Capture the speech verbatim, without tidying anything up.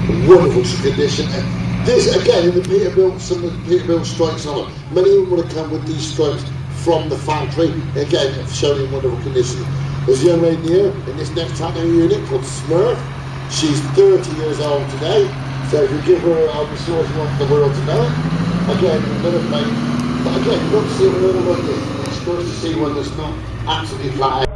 wonderful condition. This again in the Peterbilt, some of the Peterbilt stripes on it. Many of them would have come with these stripes from the factory. Again, shown in wonderful condition. There's a young lady here in this next taco unit called Smurf. She's thirty years old today. So if you give her, I'm sure she wants the world to know. Again, another paint. But again, you don't see a little like this. It's good to see one that's not absolutely flat out.